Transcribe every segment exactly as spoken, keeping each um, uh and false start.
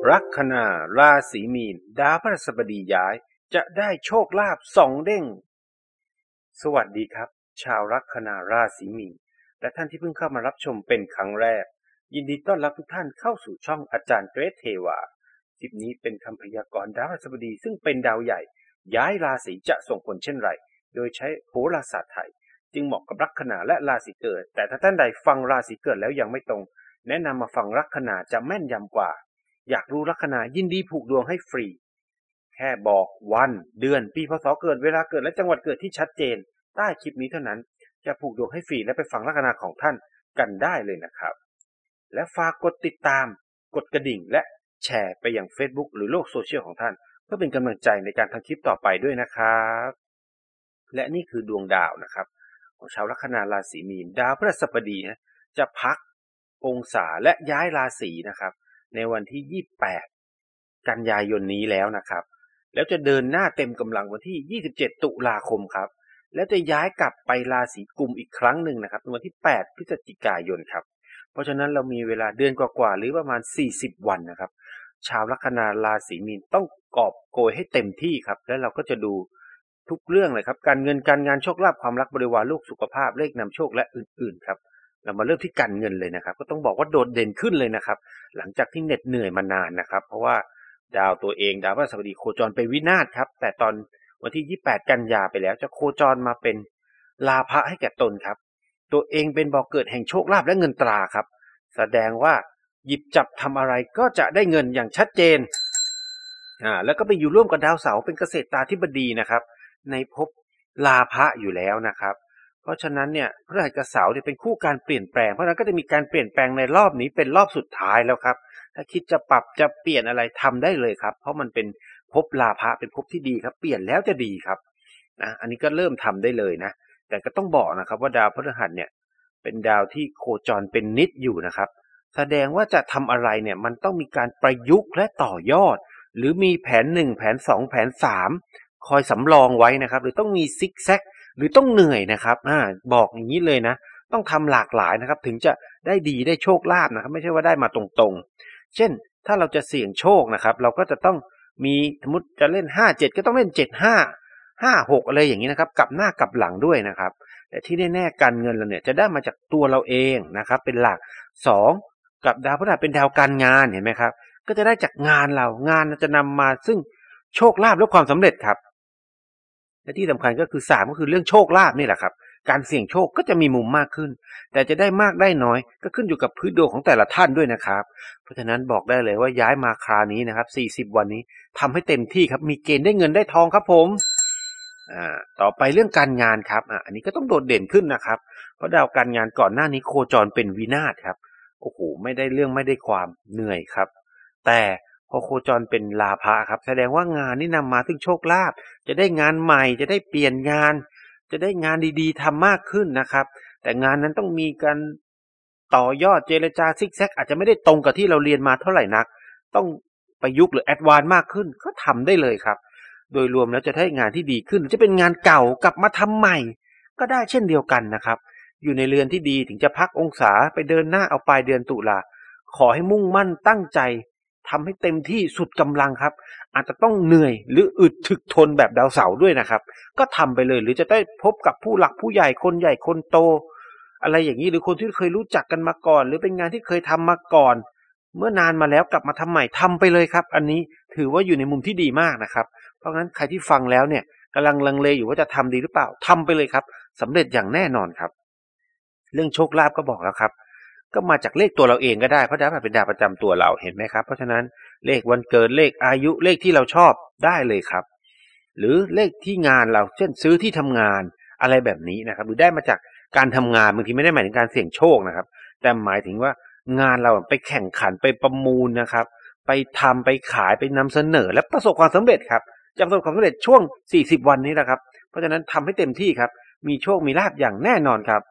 ลัคนาราศีมีนดาวพฤหัสบดีย้ายจะได้โชคลาภสองเด้งสวัสดีครับชาวลัคนาราศีมีนและท่านที่เพิ่งเข้ามารับชมเป็นครั้งแรกยินดีต้อนรับทุกท่านเข้าสู่ช่องอาจารย์เกรทเทวาคลิปนี้เป็นคำพยากรณ์ดาวพฤหัสบดีซึ่งเป็นดาวใหญ่ย้ายราศีจะส่งผลเช่นไรโดยใช้โหราศาสตร์ไทยจึงเหมาะกับลัคนาและราศีเกิดแต่ถ้าท่านใดฟังราศีเกิดแล้วยังไม่ตรงแนะนำมาฟังลัคนาจะแม่นยำกว่าอยากรู้ลัคนายินดีผูกดวงให้ฟรีแค่บอกวันเดือนปีพศเกิดเวลาเกิดและจังหวัดเกิดที่ชัดเจนใต้คลิปนี้เท่านั้นจะผูกดวงให้ฟรีและไปฟังลัคนาของท่านกันได้เลยนะครับและฝากกดติดตามกดกระดิ่งและแชร์ไปยัง Facebook หรือโลกโซเชียลของท่านเพื่อเป็นกำลังใจในการทำคลิปต่อไปด้วยนะครับและนี่คือดวงดาวนะครับของชาวลัคนาราศีมีนดาวพฤหัสบดีนะจะพักองศาและย้ายราศีนะครับในวันที่ยี่สิบแปดกันยายนนี้แล้วนะครับแล้วจะเดินหน้าเต็มกำลังวันที่ยี่สิบเจ็ดตุลาคมครับแล้วจะย้ายกลับไปราศีกุมอีกครั้งหนึ่งนะครับในวันที่แปดพฤศจิกายนครับเพราะฉะนั้นเรามีเวลาเดือนกว่าๆหรือประมาณสี่สิบวันนะครับชาวลัคนาราศีมีนต้องกอบโกยให้เต็มที่ครับแล้วเราก็จะดูทุกเรื่องเลยครับการเงินการงานโชคลาภความรักบริวารลูกสุขภาพเลขนำโชคและอื่นๆครับเรามาเริ่มที่การเงินเลยนะครับก็ต้องบอกว่าโดดเด่นขึ้นเลยนะครับหลังจากที่เหน็ดเหนื่อยมานานนะครับเพราะว่าดาวตัวเองดาวพฤหัสบดีโคจรเป็นวินาศครับแต่ตอนวันที่ยี่สิบแปดกันยาไปแล้วจะโคจรมาเป็นลาภะให้แก่ตนครับตัวเองเป็นบ่อเกิดแห่งโชคลาภและเงินตราครับแสดงว่าหยิบจับทำอะไรก็จะได้เงินอย่างชัดเจนอ่าแล้วก็ไปอยู่ร่วมกับดาวเสาร์เป็นเกษตราธิบดีนะครับในภพลาภะอยู่แล้วนะครับเพราะฉะนั้นเนี่ยพฤหัสกับเสาร์เนี่ยเป็นคู่การเปลี่ยนแปลงเพราะฉะนั้นก็จะมีการเปลี่ยนแปลงในรอบนี้เป็นรอบสุดท้ายแล้วครับถ้าคิดจะปรับจะเปลี่ยนอะไรทำได้เลยครับเพราะมันเป็นภพลาภะเป็นภพที่ดีครับเปลี่ยนแล้วจะดีครับนะอันนี้ก็เริ่มทำได้เลยนะแต่ก็ต้องบอกนะครับว่าดาวพฤหัสเนี่ยเป็นดาวที่โคจรเป็นนิจอยู่นะครับแสดงว่าจะทำอะไรเนี่ยมันต้องมีการประยุกต์และต่อยอดหรือมีแผนหนึ่งแผนสองแผนสามคอยสำรองไว้นะครับหรือต้องมีซิกแซกหรือต้องเหนื่อยนะครับอ่าบอกอย่างนี้เลยนะต้องทำหลากหลายนะครับถึงจะได้ดีได้โชคลาภนะครับไม่ใช่ว่าได้มาตรงๆเช่นถ้าเราจะเสี่ยงโชคนะครับเราก็จะต้องมีสมมติจะเล่นห้า เจ็ดก็ต้องเล่นเจ็ด ห้า ห้า หกอะไรอย่างนี้นะครับกลับหน้ากลับหลังด้วยนะครับแต่ที่แน่ๆการเงินเราเนี่ยจะได้มาจากตัวเราเองนะครับเป็นหลักสองกับดาวพฤหัสเป็นดาวการงานเห็นไหมครับก็จะได้จากงานเรางานจะนำมาซึ่งโชคลาภและความสำเร็จครับและที่สำคัญก็คือสามก็คือเรื่องโชคลาภนี่แหละครับการเสี่ยงโชคก็จะมีมุมมากขึ้นแต่จะได้มากได้น้อยก็ขึ้นอยู่กับพื้นดวงของแต่ละท่านด้วยนะครับเพราะฉะนั้นบอกได้เลยว่าย้ายมาคราวนี้นะครับสี่สิบวันนี้ทำให้เต็มที่ครับมีเกณฑ์ได้เงินได้ทองครับผมอ่าต่อไปเรื่องการงานครับอ่าอันนี้ก็ต้องโดดเด่นขึ้นนะครับเพราะดาวการงานก่อนหน้านี้โคจรเป็นวินาศครับโอ้โหไม่ได้เรื่องไม่ได้ความเหนื่อยครับแต่พอโคจรเป็นลาภะครับแสดงว่างานนี้นำมาซึ่งโชคลาภจะได้งานใหม่จะได้เปลี่ยนงานจะได้งานดีๆทำมากขึ้นนะครับแต่งานนั้นต้องมีการต่อยอดเจรจาซิกแซกอาจจะไม่ได้ตรงกับที่เราเรียนมาเท่าไหร่นักต้องประยุกต์หรือแอดวานซ์มากขึ้นก็ทำได้เลยครับโดยรวมแล้วจะได้งานที่ดีขึ้นจะเป็นงานเก่ากลับมาทำใหม่ก็ได้เช่นเดียวกันนะครับอยู่ในเรือนที่ดีถึงจะพักองศาไปเดินหน้าเอาปลายเดือนตุลาขอให้มุ่งมั่นตั้งใจทำให้เต็มที่สุดกำลังครับอาจจะต้องเหนื่อยหรืออึดถึกทนแบบดาวเสาร์ด้วยนะครับก็ทำไปเลยหรือจะได้พบกับผู้หลักผู้ใหญ่คนใหญ่คนโตอะไรอย่างนี้หรือคนที่เคยรู้จักกันมาก่อนหรือเป็นงานที่เคยทำมาก่อนเมื่อนานมาแล้วกลับมาทำใหม่ทำไปเลยครับอันนี้ถือว่าอยู่ในมุมที่ดีมากนะครับเพราะงั้นใครที่ฟังแล้วเนี่ยกำลังลังเลอยู่ว่าจะทำดีหรือเปล่าทำไปเลยครับสำเร็จอย่างแน่นอนครับเรื่องโชคลาภก็บอกแล้วครับก็มาจากเลขตัวเราเองก็ได้เพราะดาวเป็นดาวประจำตัวเราเห็นไหมครับเพราะฉะนั้นเลขวันเกิดเลขอายุเลขที่เราชอบได้เลยครับหรือเลขที่งานเราเช่นซื้อที่ทำงานอะไรแบบนี้นะครับหรือได้มาจากการทำงานบางทีไม่ได้หมายถึงการเสี่ยงโชคนะครับแต่หมายถึงว่างานเราไปแข่งขันไปประมูลนะครับไปทำไปขายไปนำเสนอและประสบความสำเร็จครับจะประสบความสำเร็จช่วงสี่สิบวันนี้แหละครับเพราะฉะนั้นทำให้เต็มที่ครับมีโชคมีลาภอย่างแน่นอนครับ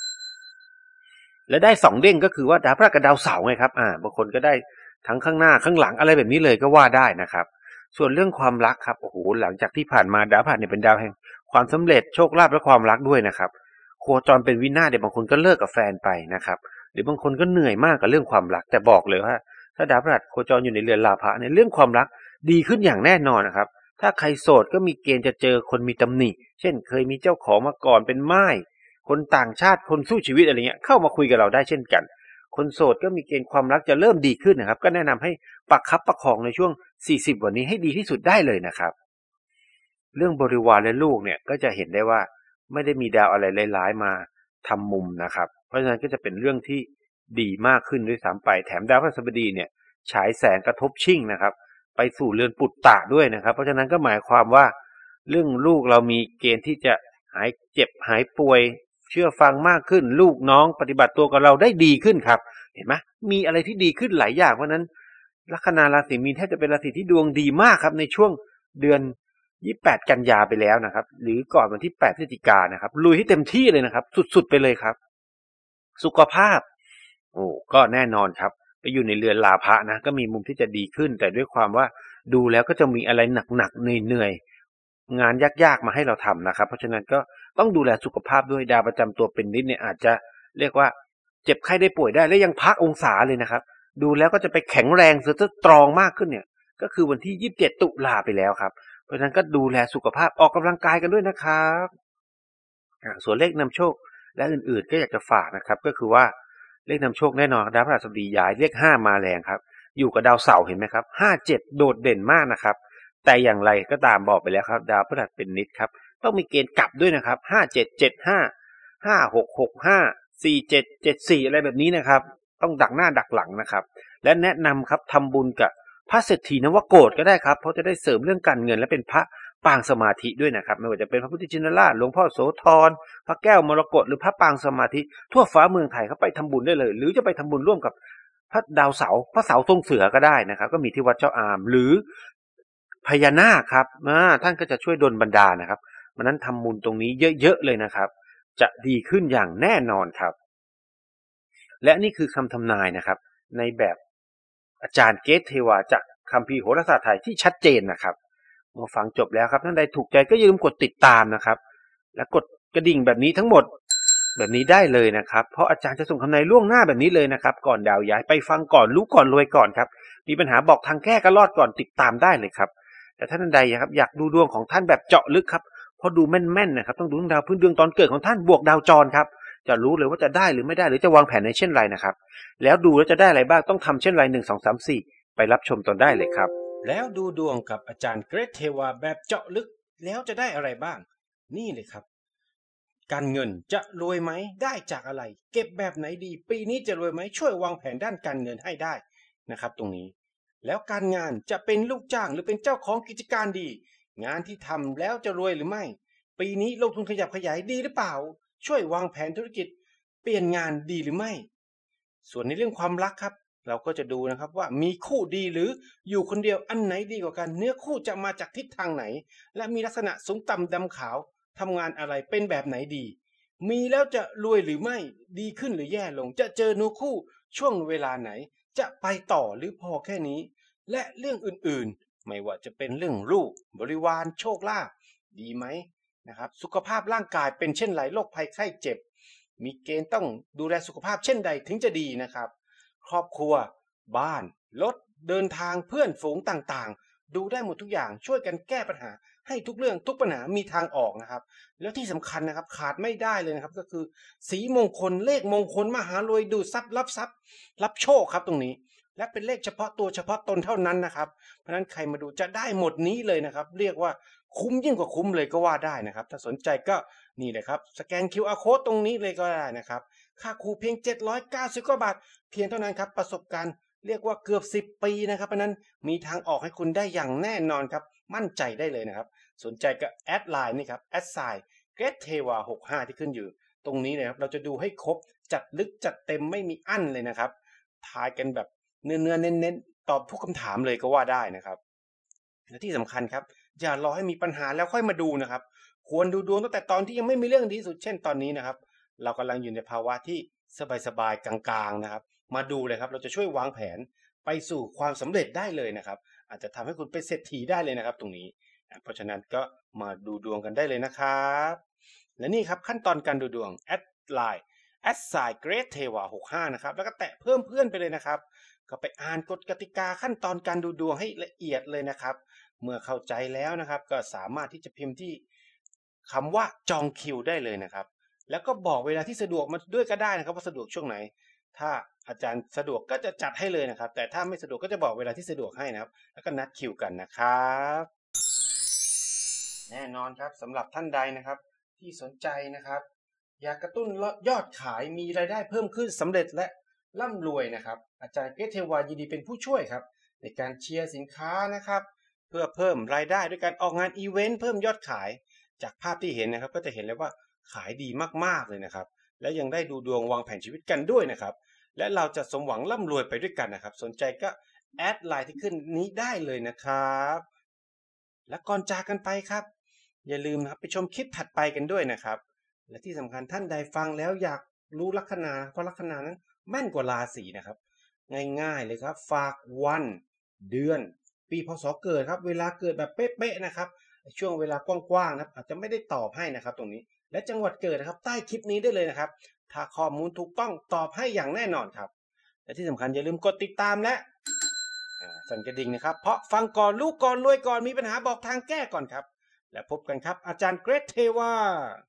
และได้สองเด้งก็คือว่าดาวพฤหัสกับดาวเสาร์ไงครับอ่าบางคนก็ได้ทั้งข้างหน้าข้างหลังอะไรแบบนี้เลยก็ว่าได้นะครับส่วนเรื่องความรักครับโอ้โหหลังจากที่ผ่านมาดาวพฤหัสเนี่ยเป็นดาวแห่งความสำเร็จโชคลาภและความรักด้วยนะครับโคจรเป็นวินาศเดี๋ยวบางคนก็เลิกกับแฟนไปนะครับหรือบางคนก็เหนื่อยมากกับเรื่องความรักแต่บอกเลยว่าถ้าดาวพฤหัสโคจรอยู่ในเรือนลาภะในเรื่องความรักดีขึ้นอย่างแน่นอนนะครับถ้าใครโสดก็มีเกณฑ์จะเจอคนมีตำหนิเช่นเคยมีเจ้าของมาก่อนเป็นม่ายคนต่างชาติคนสู้ชีวิตอะไรเงี้ยเข้ามาคุยกับเราได้เช่นกันคนโสดก็มีเกณฑ์ความรักจะเริ่มดีขึ้นนะครับก็แนะนำให้ประคับประคองในช่วงสี่สิบวันนี้ให้ดีที่สุดได้เลยนะครับเรื่องบริวารและลูกเนี่ยก็จะเห็นได้ว่าไม่ได้มีดาวอะไรร้ายๆมาทำมุมนะครับเพราะฉะนั้นก็จะเป็นเรื่องที่ดีมากขึ้นด้วยซ้ำไปแถมดาวพฤหัสบดีเนี่ยฉายแสงกระทบชิ่งนะครับไปสู่เรือนปุตตะด้วยนะครับเพราะฉะนั้นก็หมายความว่าเรื่องลูกเรามีเกณฑ์ที่จะหายเจ็บหายป่วยเชื่อฟังมากขึ้นลูกน้องปฏิบัติตัวกับเราได้ดีขึ้นครับเห็นไหมมีอะไรที่ดีขึ้นหลายอย่างเพราะนั้นลัคนาราศีมีนแทบจะเป็นราศีที่ดวงดีมากครับในช่วงเดือนยี่สิบแปดกันยาไปแล้วนะครับหรือก่อนวันที่แปดพฤศจิกายนนะครับลุยให้เต็มที่เลยนะครับสุดๆไปเลยครับสุขภาพโอ้ก็แน่นอนครับไปอยู่ในเรือนลาภะนะก็มีมุมที่จะดีขึ้นแต่ด้วยความว่าดูแล้วก็จะมีอะไรหนักๆเหนื่อยๆงานยากๆมาให้เราทำนะครับเพราะฉะนั้นก็ต้องดูแลสุขภาพด้วยดาวประจำตัวเป็นนิดเนี่ยอาจจะเรียกว่าเจ็บไข้ได้ป่วยได้และยังพักองศาเลยนะครับดูแล้วก็จะไปแข็งแรงเสือตรองมากขึ้นเนี่ยก็คือวันที่ยี่สิบเจ็ดตุลาไปแล้วครับเพราะฉะนั้นก็ดูแลสุขภาพออกกำลังกายกันด้วยนะครับส่วนเลขนำโชคและอื่นๆก็อยากจะฝากนะครับก็คือว่าเลขนำโชคแน่นอนดาวพฤหัสบดีย้ายเลขห้ามาแรงครับอยู่กับดาวเสาร์เห็นไหมครับห้าเจ็ดโดดเด่นมากนะครับแต่อย่างไรก็ตามบอกไปแล้วครับดาวพฤหัสเป็นนิดครับต้องมีเกณฑ์กลับด้วยนะครับห้าเจ็ดเจ็ดห้าห้าหกหกห้าสี่เจ็ดเจ็ดสี่อะไรแบบนี้นะครับต้องดักหน้าดักหลังนะครับและแนะนำครับทำบุญกับพระเศรษฐีนวโกฏก็ได้ครับเพราะจะได้เสริมเรื่องการเงินและเป็นพระปางสมาธิด้วยนะครับไม่ว่าจะเป็นพระพุทธชินราชหลวงพ่อโสธรพระแก้วมรกตหรือพระปางสมาธิทั่วฟ้าเมืองไทยเขาไปทำบุญได้เลยหรือจะไปทำบุญร่วมกับพระดาวเสาร์พระเสาทรงเสือก็ได้นะครับก็มีที่วัดเจ้าอามหรือพญานาคครับท่านก็จะช่วยดลบันดาลนะครับมันนั้นทำบุญตรงนี้เยอะๆเลยนะครับจะดีขึ้นอย่างแน่นอนครับและนี่คือคำทำนายนะครับในแบบอาจารย์เกตเทวาจากคัมภีร์โหราศาสตร์ไทยที่ชัดเจนนะครับเมื่อฟังจบแล้วครับท่านใดถูกใจก็อย่าลืมกดติดตามนะครับและกดกระดิ่งแบบนี้ทั้งหมดแบบนี้ได้เลยนะครับเพราะอาจารย์จะส่งคำนายล่วงหน้าแบบนี้เลยนะครับก่อนดาวย้ายไปฟังก่อนรู้ก่อนรวยก่อนครับมีปัญหาบอกทางแก้ก็รอดก่อนติดตามได้เลยครับแต่ท่านใดครับอยากดูดวงของท่านแบบเจาะลึกครับพอดูแม่นๆนะครับต้องดูดาวพื้นดวงตอนเกิดของท่านบวกดาวจรครับจะรู้เลยว่าจะได้หรือไม่ได้หรือจะวางแผนในเช่นไรนะครับแล้วดูแล้วจะได้อะไรบ้างต้องทำเช่นไรหนึ่ง สอง สาม สี่ไปรับชมตอนได้เลยครับแล้วดูดวงกับอาจารย์เกรทเทวาแบบเจาะลึกแล้วจะได้อะไรบ้างนี่เลยครับการเงินจะรวยไหมได้จากอะไรเก็บแบบไหนดีปีนี้จะรวยไหมช่วยวางแผนด้านการเงินให้ได้นะครับตรงนี้แล้วการงานจะเป็นลูกจ้างหรือเป็นเจ้าของกิจการดีงานที่ทำแล้วจะรวยหรือไม่ปีนี้ลงทุนขยับขยายดีหรือเปล่าช่วยวางแผนธุรกิจเปลี่ยนงานดีหรือไม่ส่วนในเรื่องความรักครับเราก็จะดูนะครับว่ามีคู่ดีหรืออยู่คนเดียวอันไหนดีกว่ากันเนื้อคู่จะมาจากทิศทางไหนและมีลักษณะสูงต่ำดำขาวทำงานอะไรเป็นแบบไหนดีมีแล้วจะรวยหรือไม่ดีขึ้นหรือแย่ลงจะเจอเนื้อคู่ช่วงเวลาไหนจะไปต่อหรือพอแค่นี้และเรื่องอื่นๆไม่ว่าจะเป็นเรื่องลูกบริวารโชคลาภดีไหมนะครับสุขภาพร่างกายเป็นเช่นไรโรคภัยไข้เจ็บมีเกณฑ์ต้องดูแลสุขภาพเช่นใดถึงจะดีนะครับครอบครัวบ้านรถเดินทางเพื่อนฝูงต่างๆดูได้หมดทุกอย่างช่วยกันแก้ปัญหาให้ทุกเรื่องทุกปัญหามีทางออกนะครับแล้วที่สำคัญนะครับขาดไม่ได้เลยนะครับก็คือสีมงคลเลขมงคลมหารวยดูดทรัพย์รับทรัพย์รับโชคครับตรงนี้และเป็นเลขเฉพาะตัวเฉพาะตนเท่านั้นนะครับเพราะฉะนั้นใครมาดูจะได้หมดนี้เลยนะครับเรียกว่าคุ้มยิ่งกว่าคุ้มเลยก็ว่าได้นะครับถ้าสนใจก็นี่เลยครับสแกน คิว อาร์ Code ตรงนี้เลยก็ได้นะครับค่าครูเพียงเจ็ดร้อยเก้าสิบกว่าบาทเพียงเท่านั้นครับประสบการณ์เรียกว่าเกือบสิบปีนะครับเพราะนั้นมีทางออกให้คุณได้อย่างแน่นอนครับมั่นใจได้เลยนะครับสนใจก็แอดไลน์นี่ครับแอดไซน์เกรทเทวาหกห้าที่ขึ้นอยู่ตรงนี้เลยครับเราจะดูให้ครบจัดลึกจัดเต็มไม่มีอั้นเลยนะครับทายกันแบบเนื้อๆเน้นๆตอบทุกคำถามเลยก็ว่าได้นะครับและที่สำคัญครับอย่ารอให้มีปัญหาแล้วค่อยมาดูนะครับควรดูดวงตั้งแต่ตอนที่ยังไม่มีเรื่องดีสุดเช่นตอนนี้นะครับเรากำลังอยู่ในภาวะที่สบายๆกลางๆนะครับมาดูเลยครับเราจะช่วยวางแผนไปสู่ความสำเร็จได้เลยนะครับอาจจะทำให้คุณเป็นเศรษฐีได้เลยนะครับตรงนี้เพราะฉะนั้นก็มาดูดวงกันได้เลยนะครับและนี่ครับขั้นตอนการดูดวงแอดไลน์แอดไซน์เกรทเทวาหกห้านะครับแล้วก็แตะเพิ่มเพื่อนไปเลยนะครับก็ไปอ่านกฎกติกาขั้นตอนการดูดวงให้ละเอียดเลยนะครับเมื่อเข้าใจแล้วนะครับก็สามารถที่จะพิมพ์ที่คำว่าจองคิวได้เลยนะครับแล้วก็บอกเวลาที่สะดวกมาด้วยก็ได้นะครับว่าสะดวกช่วงไหนถ้าอาจารย์สะดวกก็จะจัดให้เลยนะครับแต่ถ้าไม่สะดวกก็จะบอกเวลาที่สะดวกให้นะครับแล้วก็นัดคิวกันนะครับแน่นอนครับสำหรับท่านใดนะครับที่สนใจนะครับอยากกระตุ้นยอดขายมีรายได้เพิ่มขึ้นสำเร็จและร่ำรวยนะครับอาจารย์เกรทเทวายินดีเป็นผู้ช่วยครับในการเชียร์สินค้านะครับเพื่อเพิ่มรายได้ด้วยการออกงานอีเวนต์เพิ่มยอดขายจากภาพที่เห็นนะครับก็จะเห็นเลยว่าขายดีมากๆเลยนะครับและยังได้ดูดวงวางแผนชีวิตกันด้วยนะครับและเราจะสมหวังร่ำรวยไปด้วยกันนะครับสนใจก็แอดไลน์ที่ขึ้นนี้ได้เลยนะครับและก่อนจากกันไปครับอย่าลืมนะครับไปชมคลิปถัดไปกันด้วยนะครับและที่สำคัญท่านใดฟังแล้วอยากรู้ลัคนาเพราะลัคนานั้นแม่นกว่าราศีนะครับง่ายๆเลยครับฝากวันเดือนปีพศเกิดครับเวลาเกิดแบบเป๊ะๆนะครับช่วงเวลากว้างๆนะครับอาจจะไม่ได้ตอบให้นะครับตรงนี้และจังหวัดเกิดนะครับใต้คลิปนี้ได้เลยนะครับถ้าข้อมูลถูกต้องตอบให้อย่างแน่นอนครับและที่สำคัญอย่าลืมกดติดตามและสั่นกระดิ่งนะครับเพราะฟังก่อนรู้ก่อนรวยก่อนมีปัญหาบอกทางแก้ก่อนครับและพบกันครับอาจารย์เกรทเทวา